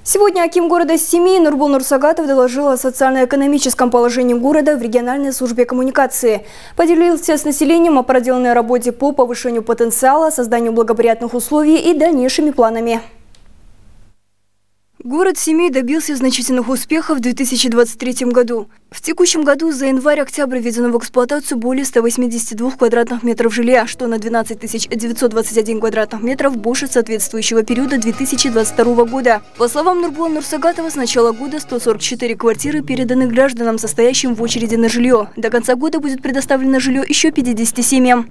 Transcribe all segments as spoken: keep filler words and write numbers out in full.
Сегодня аким города Семей Нурбул Нурсагатов доложил о социально-экономическом положении города в региональной службе коммуникации. Поделился с населением о проделанной работе по повышению потенциала, созданию благоприятных условий и дальнейшими планами. Город Семей добился значительных успехов в две тысячи двадцать третьем году. В текущем году за январь-октябрь введено в эксплуатацию более ста восьмидесяти двух квадратных метров жилья, что на двенадцать тысяч девятьсот двадцать один квадратных метров больше соответствующего периода две тысячи двадцать второго года. По словам Нурбула Нурсагатова, с начала года сто сорок четыре квартиры переданы гражданам, состоящим в очереди на жилье. До конца года будет предоставлено жилье еще пятидесяти семьям.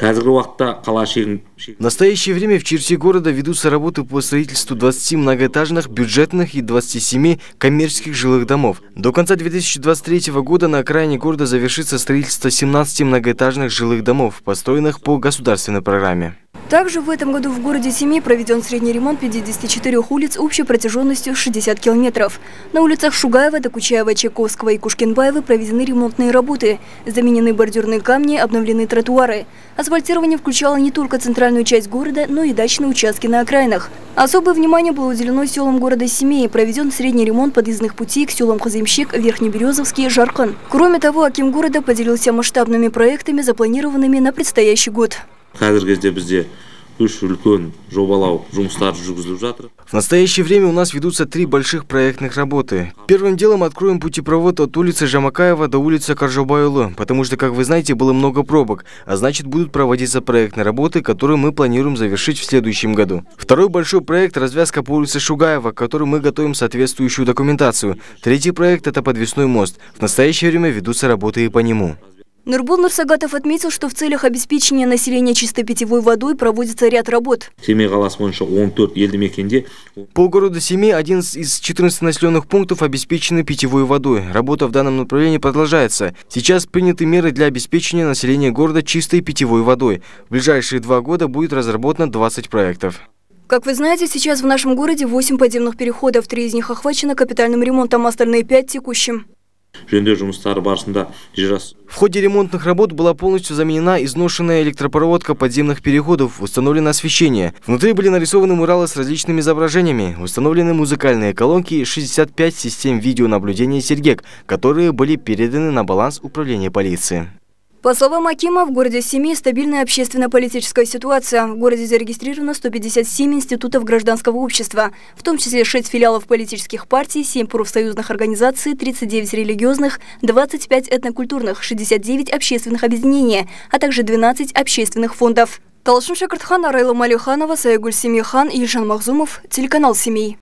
В настоящее время в черте города ведутся работы по строительству двадцати многоэтажных, бюджетных и двадцати семи коммерческих жилых домов. До конца две тысячи двадцать третьего года на окраине города завершится строительство семнадцати многоэтажных жилых домов, построенных по государственной программе. Также в этом году в городе Семей проведен средний ремонт пятидесяти четырёх улиц общей протяженностью шестьдесят километров. На улицах Шугаева, Докучаева, Чайковского и Кушкинбаева проведены ремонтные работы. Заменены бордюрные камни, обновлены тротуары. Асфальтирование включало не только центральную часть города, но и дачные участки на окраинах. Особое внимание было уделено селам города Семей. Проведен средний ремонт подъездных путей к селам Хазимщик, Верхнеберезовский, Жаркан. Кроме того, аким города поделился масштабными проектами, запланированными на предстоящий год. В настоящее время у нас ведутся три больших проектных работы. Первым делом откроем путепровод от улицы Жамакаева до улицы Каржобайлы, потому что, как вы знаете, было много пробок, а значит будут проводиться проектные работы, которые мы планируем завершить в следующем году. Второй большой проект – развязка по улице Шугаева, к которой мы готовим соответствующую документацию. Третий проект – это подвесной мост. В настоящее время ведутся работы и по нему. Нурбул Нурсагатов отметил, что в целях обеспечения населения чистой питьевой водой проводится ряд работ. По городу Семей одиннадцать из четырнадцати населенных пунктов обеспечены питьевой водой. Работа в данном направлении продолжается. Сейчас приняты меры для обеспечения населения города чистой питьевой водой. В ближайшие два года будет разработано двадцать проектов. Как вы знаете, сейчас в нашем городе восемь подземных переходов. Три из них охвачены капитальным ремонтом, остальные пять – текущим. В ходе ремонтных работ была полностью заменена изношенная электропроводка подземных переходов, установлено освещение. Внутри были нарисованы муралы с различными изображениями, установлены музыкальные колонки и шестьдесят пять систем видеонаблюдения «Сергек», которые были переданы на баланс управления полиции. По словам акима, в городе Семей стабильная общественно-политическая ситуация. В городе зарегистрировано сто пятьдесят семь институтов гражданского общества, в том числе шесть филиалов политических партий, семь профсоюзных организаций, тридцать девять религиозных, двадцать пять этнокультурных, шестьдесят девять общественных объединений, а также двенадцать общественных фондов. Талшын Шакартхан, Арайла Малиханова, Саигуль Семихан и Ильшан Махзумов, телеканал Семей.